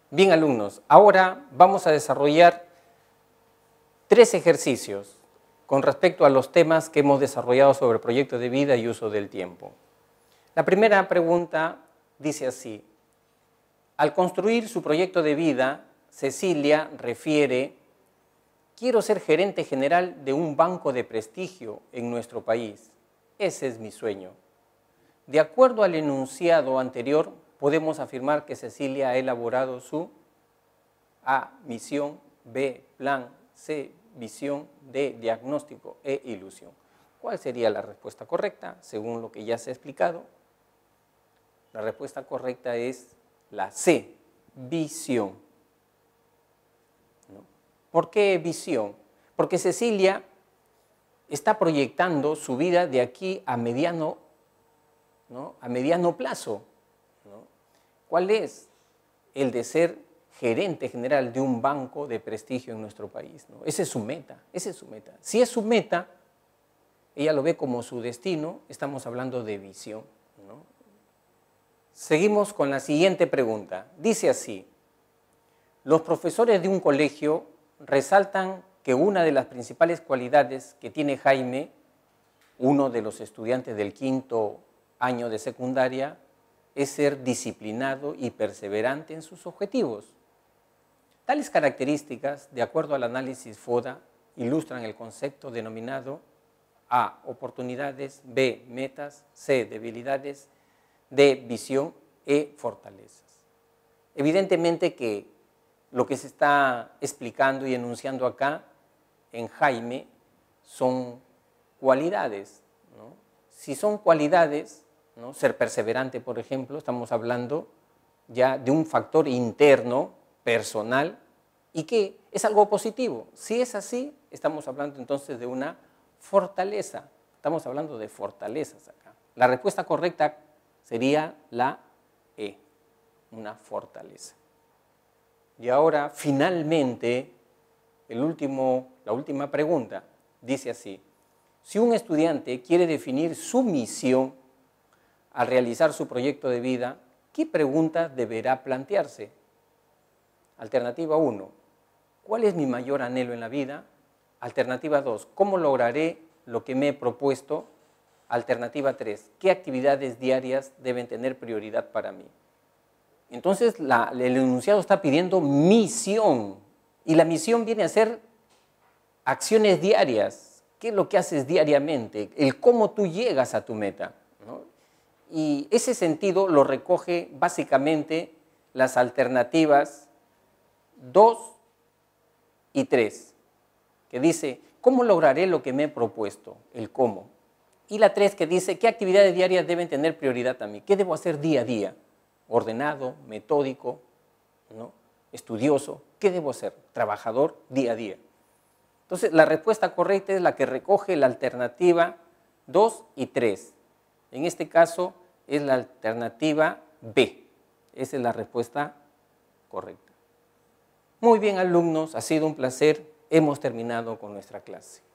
Bien, alumnos, ahora vamos a desarrollar 3 ejercicios con respecto a los temas que hemos desarrollado sobre proyectos de vida y uso del tiempo. La primera pregunta dice así: al construir su proyecto de vida, Cecilia refiere: quiero ser gerente general de un banco de prestigio en nuestro país. Ese es mi sueño. De acuerdo al enunciado anterior, podemos afirmar que Cecilia ha elaborado su A, misión; B, plan; C, visión; D, diagnóstico; E, ilusión. ¿Cuál sería la respuesta correcta? Según lo que ya se ha explicado, la respuesta correcta es la C, visión. ¿No? ¿Por qué visión? Porque Cecilia está proyectando su vida de aquí a mediano, ¿no?, a mediano plazo, ¿no? ¿Cuál es? El de ser gerente general de un banco de prestigio en nuestro país, ¿no? Esa es su meta, esa es su meta. Si es su meta, ella lo ve como su destino, estamos hablando de visión, ¿no? Seguimos con la siguiente pregunta. Dice así: los profesores de un colegio resaltan que una de las principales cualidades que tiene Jaime, uno de los estudiantes del 5º año de secundaria, es ser disciplinado y perseverante en sus objetivos. Tales características, de acuerdo al análisis FODA, ilustran el concepto denominado A, oportunidades; B, metas; C, debilidades; D, visión; E, fortalezas. Evidentemente que lo que se está explicando y enunciando acá en Jaime son cualidades, ¿no? Si son cualidades, ¿no?, ser perseverante, por ejemplo, estamos hablando ya de un factor interno, personal, y que es algo positivo. Si es así, estamos hablando entonces de una fortaleza. Estamos hablando de fortalezas acá. La respuesta correcta sería la E, una fortaleza. Y ahora, finalmente, la última pregunta dice así: si un estudiante quiere definir su misión al realizar su proyecto de vida, ¿qué pregunta deberá plantearse? Alternativa 1, ¿cuál es mi mayor anhelo en la vida? Alternativa 2, ¿cómo lograré lo que me he propuesto? Alternativa 3, ¿qué actividades diarias deben tener prioridad para mí? Entonces, el enunciado está pidiendo misión, y la misión viene a ser acciones diarias. ¿Qué es lo que haces diariamente? El cómo tú llegas a tu meta, ¿no? Y ese sentido lo recoge básicamente las alternativas 2 y 3, que dice: ¿cómo lograré lo que me he propuesto? El cómo. Y la 3, que dice: ¿qué actividades diarias deben tener prioridad a mí? ¿Qué debo hacer día a día? Ordenado, metódico, ¿no?, estudioso. ¿Qué debo hacer? Trabajador día a día. Entonces, la respuesta correcta es la que recoge la alternativa 2 y 3. En este caso es la alternativa B. Esa es la respuesta correcta. Muy bien, alumnos, ha sido un placer. Hemos terminado con nuestra clase.